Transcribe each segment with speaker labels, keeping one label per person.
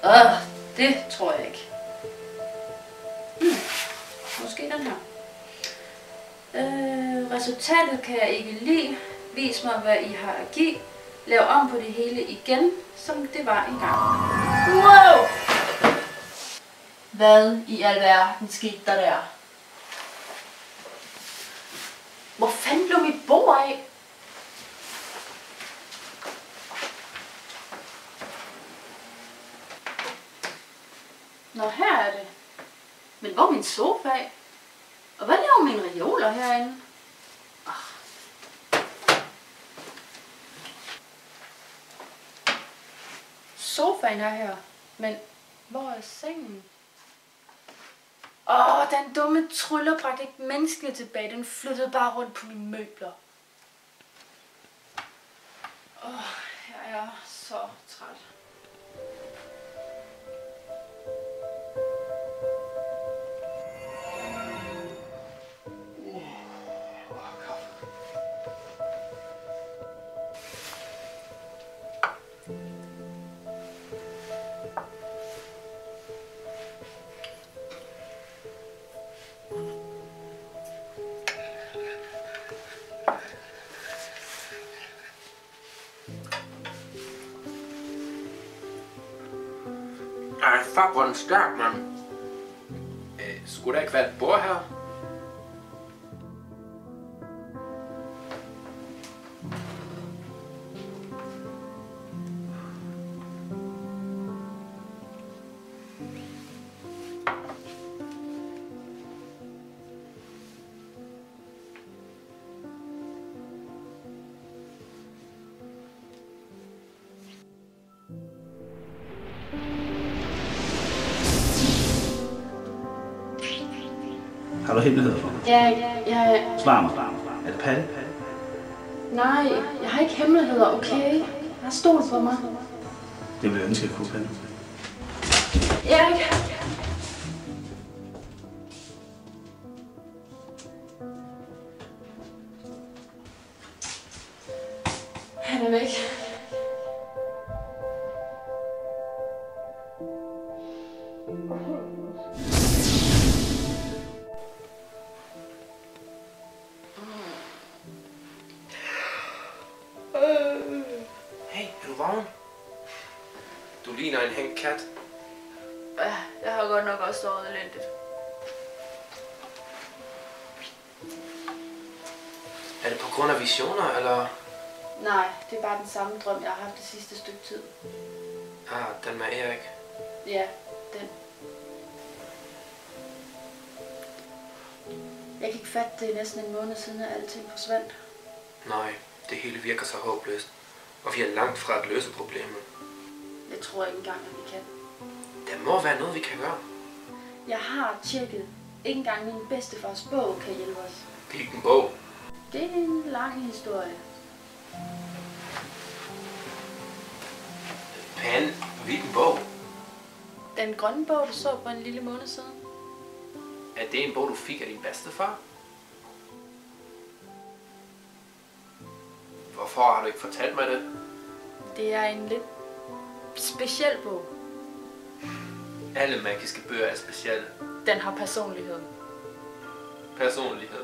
Speaker 1: Det tror jeg ikke. Måske den her. Resultatet kan jeg ikke lide. Vis mig, hvad I har at give. Lav om på det hele igen, som det var engang.
Speaker 2: Wow! Hvad i alverden skete der der? Hvor fanden blev mit bord af?
Speaker 1: Nå, her er det. Men hvor er min sofa af? Og hvad laver mine reoler herinde? Sofaen er her, men hvor er sengen? Den dumme tryller bragte ikke menneskene tilbage. Den flyttede bare rundt på mine møbler. Jeg er så træt.
Speaker 3: Ej, fuck, hvor er den stærk, mand. Skulle der ikke være et bord her?
Speaker 4: Har du hemmeligheder for mig?
Speaker 1: Ja.
Speaker 4: Svar mig. Er det Palle?
Speaker 1: Nej, jeg har ikke hemmeligheder, okay? Jeg har stolt på mig.
Speaker 4: Det vil jeg ønske, at jeg kunne, Palle.
Speaker 1: Erik! Han er væk.
Speaker 3: Hey, er du vågen? Du ligner en hængt kat.
Speaker 1: Ja, jeg har godt nok også sovet elendigt.
Speaker 3: Er det på grund af visioner, eller?
Speaker 1: Nej, det er bare den samme drøm, jeg har haft det sidste stykke tid.
Speaker 3: Den med Erik.
Speaker 1: Ja, den. Jeg kan ikke fatte, det er næsten en måned siden, at alting forsvandt.
Speaker 3: Nej, det hele virker så håbløst. Og vi er langt fra at løse problemet.
Speaker 1: Jeg tror ikke engang, at vi kan.
Speaker 3: Der må være noget, vi kan gøre.
Speaker 1: Jeg har tjekket. Ikke engang min bedstefars bog kan hjælpe os.
Speaker 3: Hvilken bog?
Speaker 1: Det er en lang historie.
Speaker 3: Pan, hvilken bog?
Speaker 1: Den grønne bog, du så på en lille måned siden.
Speaker 3: Er det en bog, du fik af din bedstefar? Hvorfor har du ikke fortalt mig det?
Speaker 1: Det er en lidt speciel bog.
Speaker 3: Alle magiske bøger er specielle.
Speaker 1: Den har personlighed.
Speaker 3: Personlighed.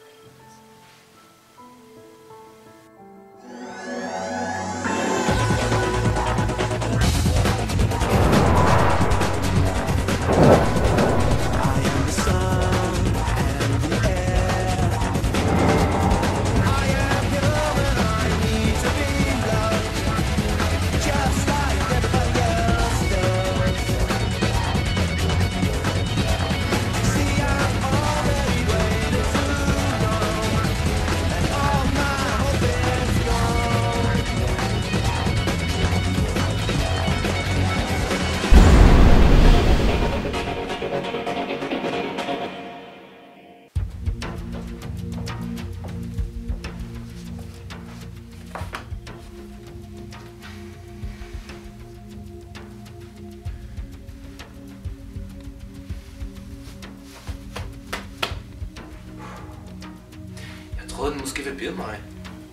Speaker 3: Jeg troede, den måske ville bide mig.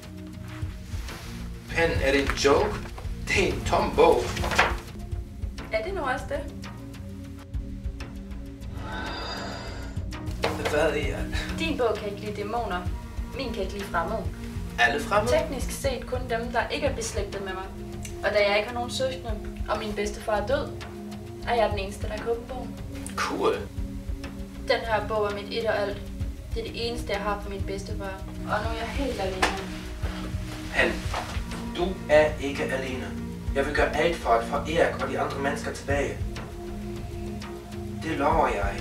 Speaker 3: Pen, er det en joke? Det er en tom bog.
Speaker 1: Er det nu også det?
Speaker 3: Hvad er
Speaker 1: Din bog kan ikke lide dæmoner. Min kan ikke lide fremmede.
Speaker 3: alle fremmede?
Speaker 1: Teknisk set kun dem, der ikke er beslægtet med mig. Og da jeg ikke har nogen søskende, og min bedstefar er død, er jeg den eneste, der kan åbne bogen.
Speaker 3: Cool.
Speaker 1: Den her bog er mit et og alt. Det er det eneste, jeg har fra min bedstefar. Og nu er jeg helt alene.
Speaker 3: Han, du er ikke alene. Jeg vil gøre alt for at få Erik og de andre mennesker tilbage. Det lover jeg.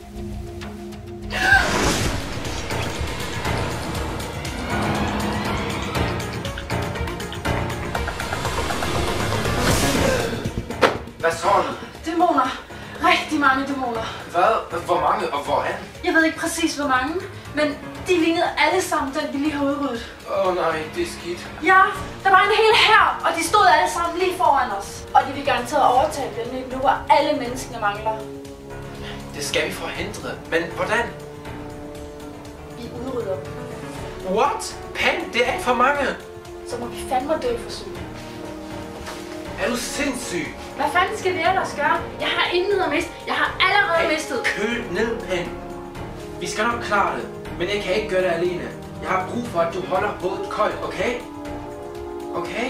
Speaker 3: Hvad så?
Speaker 1: Dæmoner. Rigtig mange dæmoner.
Speaker 3: Hvad? Hvor mange og hvorhen?
Speaker 1: Jeg ved ikke præcis, hvor mange, men de lignede alle sammen, den vi lige har udryddet.
Speaker 3: Åh nej, det er skidt.
Speaker 1: Ja, der var en hel hær, og de stod alle sammen lige foran os. Og de vil garanteret overtage den nu, hvor alle menneskene mangler.
Speaker 3: Det skal vi forhindre. Men hvordan?
Speaker 1: Vi udrydder dem.
Speaker 3: What? Pen, det er alt for mange.
Speaker 1: Så må vi fandme dø for syg.
Speaker 3: Er du sindssyg?
Speaker 1: Hvad fanden skal vi ellers gøre? Jeg har intet at miste. Jeg har allerede mistet.
Speaker 3: Køl ned, Pen. Vi skal nok klare det, men jeg kan ikke gøre det alene. Jeg har brug for, at du holder hovedet koldt, okay? Okay?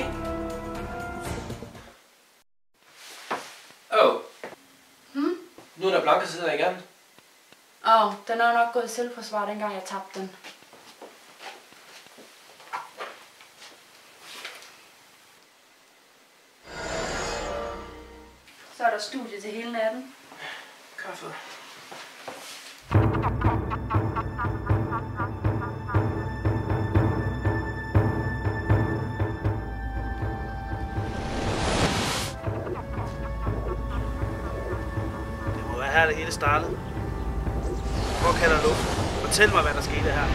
Speaker 3: Nu er der blanke sider igen.
Speaker 1: Den er nok gået i selvforsvar, dengang jeg tabte den. Så er der studie til hele natten.
Speaker 3: Kaffe.
Speaker 4: Det må være her, det hele startede. Hvor kan der luft? Fortæl mig, hvad der skete her.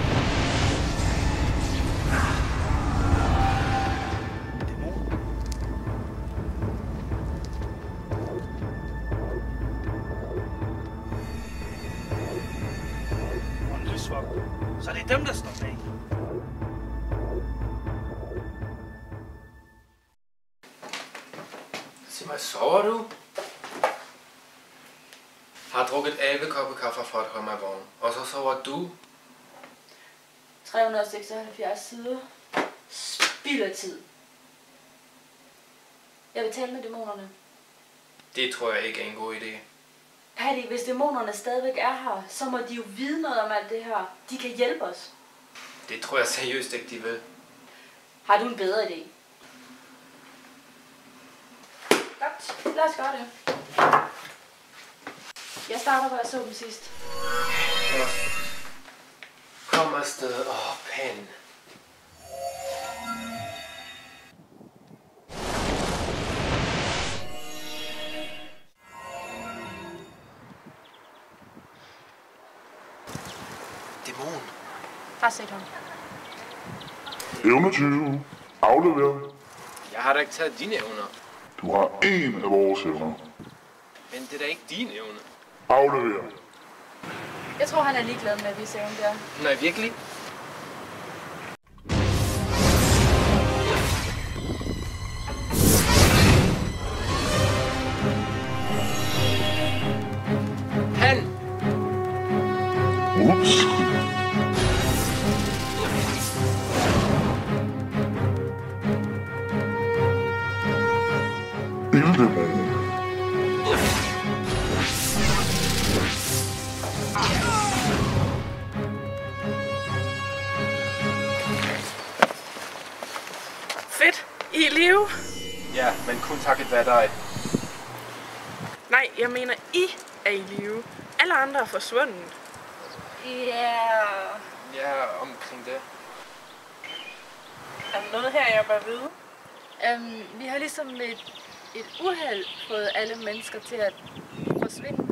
Speaker 4: Dæmon. Åndelig. Så det er dem, der står bag.
Speaker 3: Sig mig, sover du? Har drukket 11 kopper kaffe for at holde mig vågen. Og så sover du?
Speaker 1: 376 sider. Spild af tid. Jeg vil tale med dæmonerne.
Speaker 3: Det tror jeg ikke er en god idé.
Speaker 1: Patty, hvis dæmonerne stadigvæk er her, så må de jo vide noget om alt det her. De kan hjælpe os.
Speaker 3: Det tror jeg seriøst ikke, de vil.
Speaker 1: Har du en bedre idé? Godt, lad os gøre det. Jeg starter, hvor jeg så dem sidst.
Speaker 3: Ja. Kom afsted. Pen. Dæmon.
Speaker 1: Har set ham.
Speaker 5: Evne 20. Aflever.
Speaker 3: Jeg har da ikke taget dine evner.
Speaker 5: Du har en af vores evner.
Speaker 3: Men det er da ikke dine evner.
Speaker 5: Aflever.
Speaker 1: Jeg tror, han er ligeglad med at vise evnen der.
Speaker 3: Nej, virkelig? Han!
Speaker 5: Ups. Ilddæmon.
Speaker 6: Fedt. I er i live?
Speaker 3: Ja, men kun takket være dig.
Speaker 6: Nej, jeg mener, I er i live. Alle andre er forsvundet.
Speaker 3: Ja, omkring det.
Speaker 6: Er der noget her, jeg bør vide?
Speaker 1: Vi har ligesom med et uheld fået alle mennesker til at forsvinde.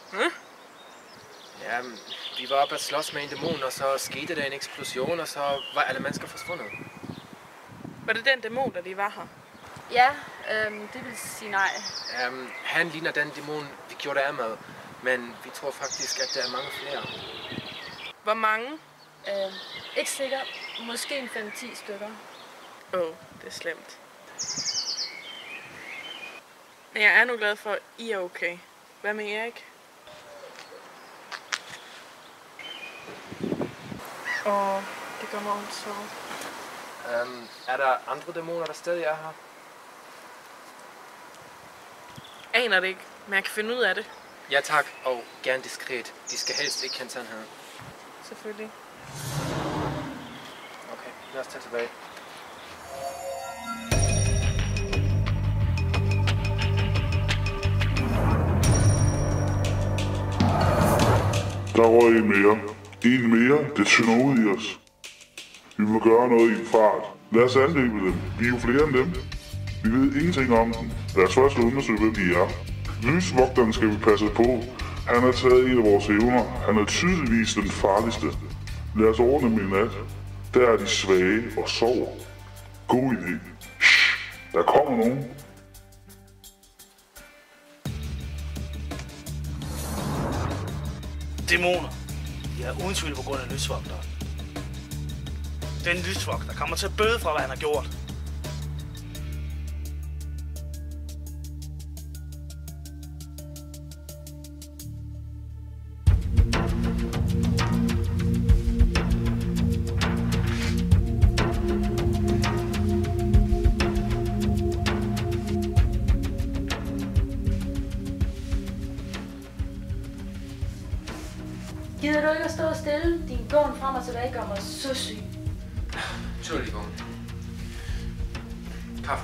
Speaker 3: Ja, vi var oppe at slås med en dæmon, og så skete der en eksplosion, og så var alle mennesker forsvundet.
Speaker 6: Var det den dæmon, der lige var her?
Speaker 1: Ja, det vil sige nej.
Speaker 3: Han ligner den dæmon, vi gjorde af med, men vi tror faktisk, at der er mange flere.
Speaker 6: Hvor mange?
Speaker 1: Ikke sikker. Måske en 5-10 stykker.
Speaker 6: Det er slemt. Men jeg er nu glad for, at I er okay. Hvad med Erik? Åh, det gør mig ondt så.
Speaker 3: Er der andre dæmoner, der stadig er her?
Speaker 6: Aner det ikke, men jeg kan finde ud af det.
Speaker 3: Ja tak, og gerne diskret. De skal helst ikke kende sandheden.
Speaker 6: Selvfølgelig.
Speaker 3: Okay, lad os tage tilbage.
Speaker 5: Der røg en mere. En mere, det tynder ud i os. Vi må gøre noget i en fart. Lad os angribe dem. Vi er jo flere end dem. Vi ved ingenting om dem. Lad os først undersøge, hvem de er. Lysvogteren skal vi passe på. Han har taget en af vores evner. Han er tydeligvis den farligste. Lad os ordne dem i nat. Der er de svage og sover. God idé. Shh, der kommer nogen.
Speaker 4: Dæmoner. De er uden tvivl på grund af lysvogteren. Den lysvogter kommer til at bøde for, hvad han har gjort.
Speaker 1: Gider du ikke at stå stille? Din gåen frem og tilbage gør mig så syg.
Speaker 3: Entschuldigung. Kaffe.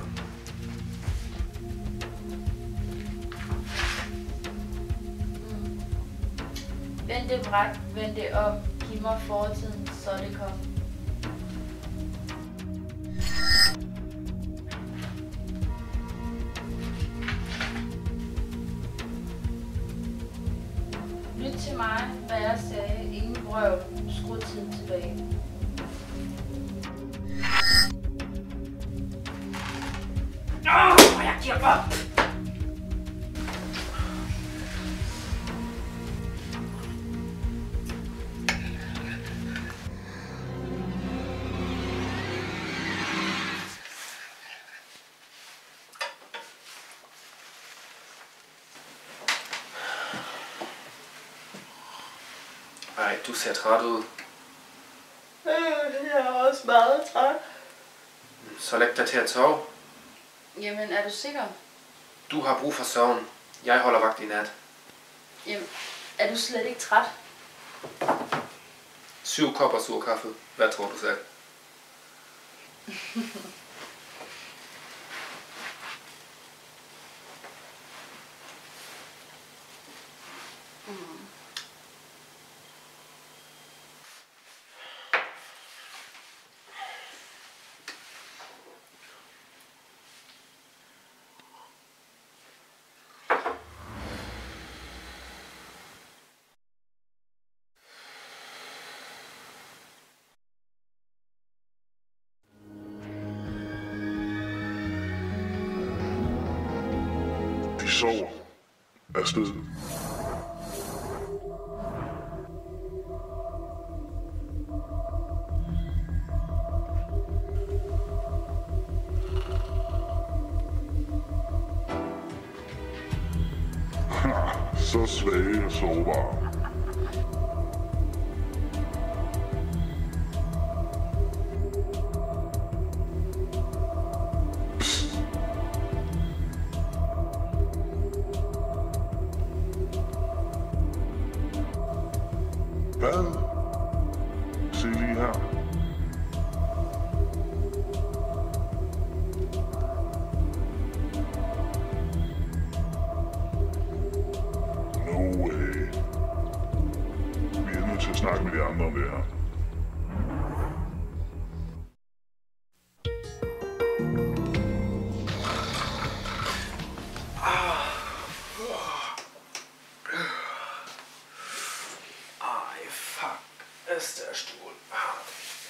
Speaker 1: Vend det bræk, vend det om. Giv mig fortiden, så det kommer. Lyt til mig, hvad jeg sagde. Ingen brøv. Skru tiden tilbage.
Speaker 2: Jeg giver op.
Speaker 3: Ej, du ser træt ud.
Speaker 2: Jeg er også meget træt.
Speaker 3: Så læg dig til at sove.
Speaker 1: Jamen, er du sikker?
Speaker 3: Du har brug for søvn. Jeg holder vagt i nat.
Speaker 1: Jamen, er du slet ikke træt?
Speaker 3: 7 kopper sur kaffe. Hvad tror du selv?
Speaker 5: De sover. Afsted. Så svage og sårbare. Hvad? Se lige her. No way. Vi er nødt til at snakke med de andre om det her.
Speaker 3: Ej, fuck. Ist der Stuhl hart.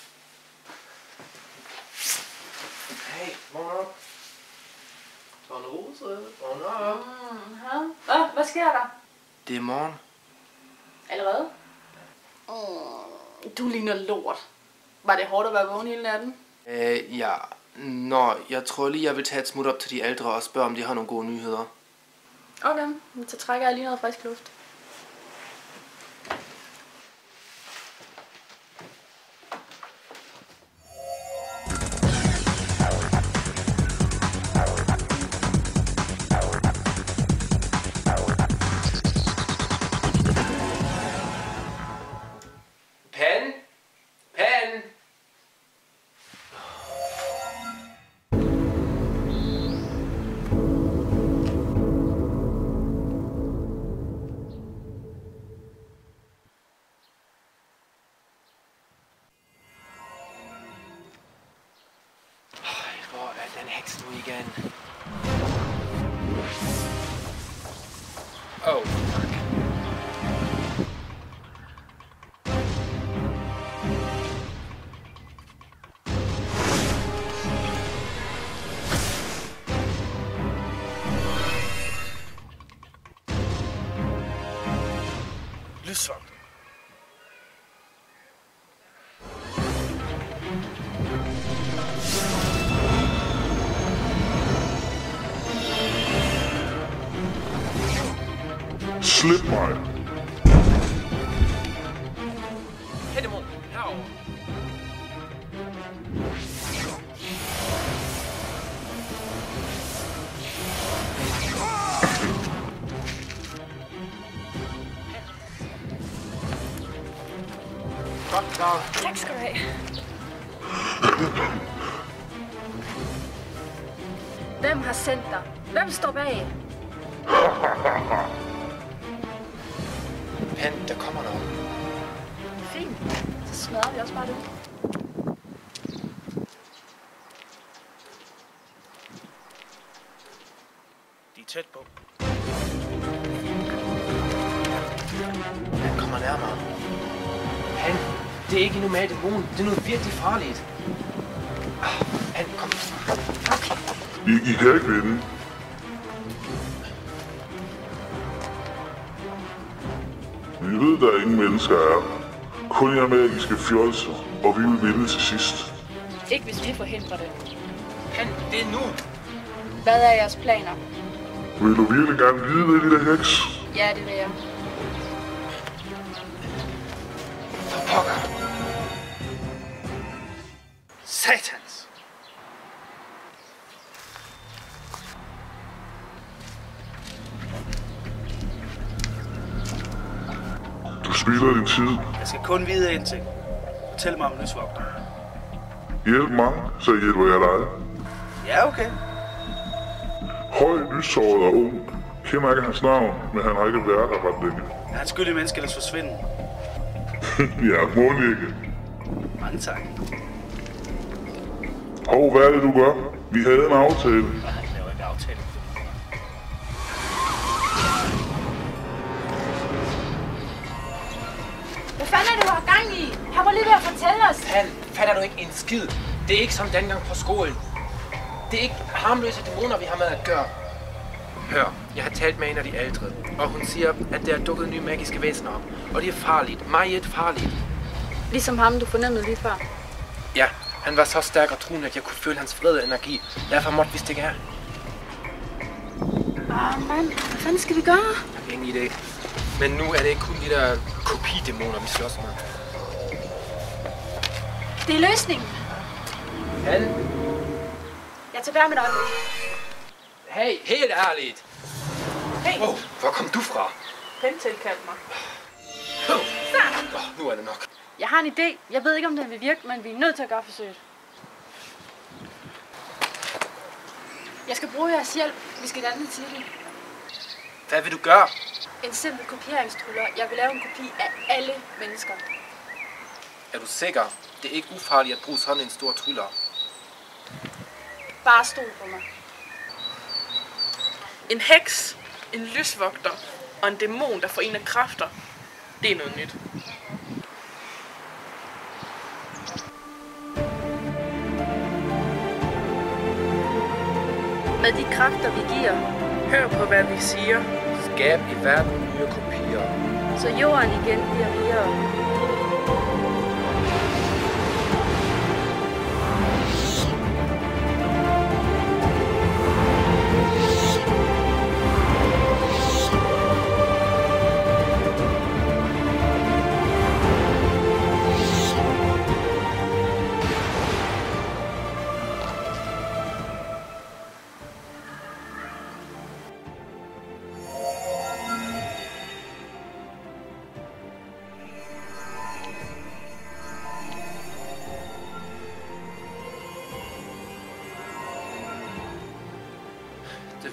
Speaker 3: Hey, vågn op. Tornerose, vågn op.
Speaker 1: Hvad sker der?
Speaker 3: Det er morgen.
Speaker 1: Allerede?
Speaker 2: Du ligner lort. Var det hårdt at være vågen hele natten?
Speaker 3: Ja. Nå, jeg tror lige, jeg vil tage et smut op til de ældre og spørge, om de har nogle gode nyheder.
Speaker 2: Okay, så trækker jeg lige noget frisk luft.
Speaker 3: Pan? Pan? Hvor er den heks nu igen? Oh, fuck.
Speaker 4: Lysvogter.
Speaker 5: Slip mig.
Speaker 3: Hedemund, herover. Godt klaret.
Speaker 2: Tak skal du have. Hvem har sendt dig? Hvem står bag?
Speaker 3: Pan, der kommer noget.
Speaker 2: Fint. Så smadrer vi også bare det.
Speaker 4: De er tæt på.
Speaker 3: Han kommer nærmere. Han, det er ikke endnu med dæmonen. Det er noget virkelig farligt. Han, kom.
Speaker 5: I kan ikke vinde. Vi ved, der ingen mennesker er. Kun jer magiske fjolser, og vi vil vinde til sidst.
Speaker 2: Ikke hvis vi forhindrer det.
Speaker 3: Han, det er nu.
Speaker 2: Hvad er jeres planer?
Speaker 5: Vil du virkelig gerne vide det, lille heks?
Speaker 2: Ja, det vil jeg.
Speaker 3: For pokker.
Speaker 4: Satans!
Speaker 5: Du spilder din tid.
Speaker 4: Jeg skal kun vide en ting. Fortæl mig om lysvogter.
Speaker 5: Hjælp mig, så hjælper jeg dig.
Speaker 4: Ja, okay.
Speaker 5: Høj, lyshåret og ung. Kender ikke hans navn, men han har ikke været her ret længe.
Speaker 4: Er han skyld i menneskenes forsvinden?
Speaker 5: Ja, må ikke.
Speaker 4: Mange tak.
Speaker 5: Hov, hvad er det, du gør? Vi havde en aftale.
Speaker 4: Nej, han laver ikke aftale.
Speaker 2: Hvad fanden er det, du har gang i? Han var lige ved at fortælle os.
Speaker 3: Pan, fatter du ikke en skid? Det er ikke som dengang på skolen. Det er ikke harmløse dæmoner, vi har med at gøre. Hør, jeg har talt med en af de ældre, og hun siger, at der er dukket nye magiske væsener op. Og det er farligt. Meget farligt.
Speaker 2: Ligesom ham, du fornemmede lige før.
Speaker 3: Ja, han var så stærk og truende, at jeg kunne føle hans vrede energi. Derfor måtte vi stikke af.
Speaker 2: Mand, hvad fanden skal vi gøre?
Speaker 3: Jeg har ingen idé. Men nu er det ikke kun de der kopidæmoner, vi slås med.
Speaker 2: Det er løsningen.
Speaker 3: Han?
Speaker 2: Jeg tager værd med dig.
Speaker 3: Hey, helt ærligt.
Speaker 2: Hey.
Speaker 3: Oh, hvor kom du fra?
Speaker 6: Pen tilkaldte mig.
Speaker 3: Nu er det nok.
Speaker 2: Jeg har en idé. Jeg ved ikke, om den vil virke, men vi er nødt til at gøre forsøget. Jeg skal bruge jeres hjælp. Vi skal danne til det.
Speaker 3: Hvad vil du gøre?
Speaker 2: En simpel kopieringstruller. Jeg vil lave en kopi af alle mennesker.
Speaker 3: Er du sikker? Det er ikke ufarligt at bruge sådan en stor tryller.
Speaker 2: Bare stol på mig.
Speaker 6: En heks, en lysvogter og en dæmon, der forener kræfter. Det er noget nyt.
Speaker 2: Med de kræfter, vi giver,
Speaker 6: Hør på, hvad vi siger.
Speaker 3: Skab i verden nye kopier.
Speaker 2: så jorden igen bliver rigere.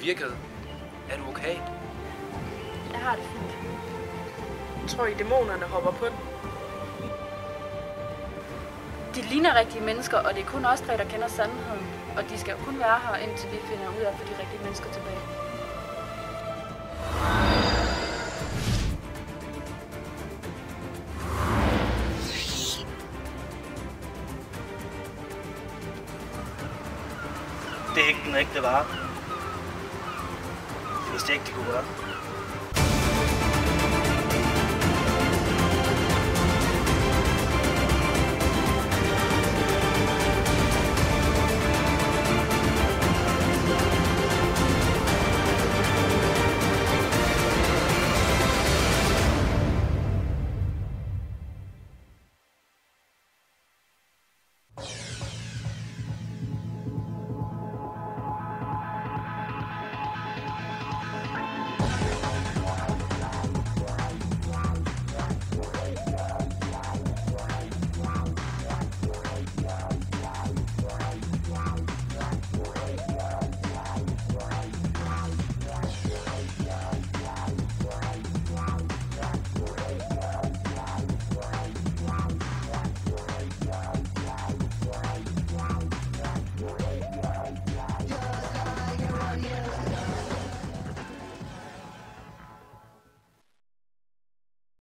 Speaker 3: virkede. Er du okay?
Speaker 2: Jeg har det fint.
Speaker 6: Tror I, dæmonerne hopper på den?
Speaker 2: De ligner rigtige mennesker, og det er kun os tre, der kender sandheden. Og de skal kun være her, indtil vi finder ud af at få de rigtige mennesker tilbage.
Speaker 4: Det er ikke den rigtige vare. Hvis det ikke det kunne være.